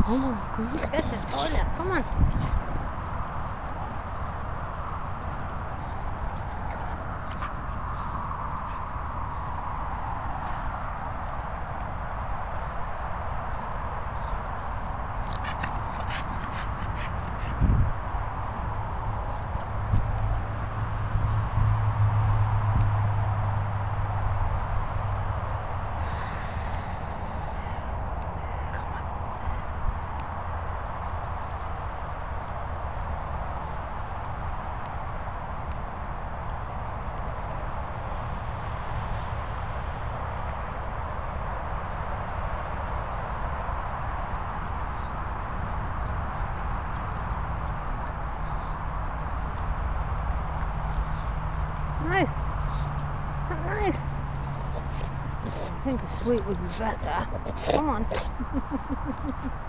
Come on, you get the toilet, come on. Nice. Is that nice? I think a sweet would be better. Come on.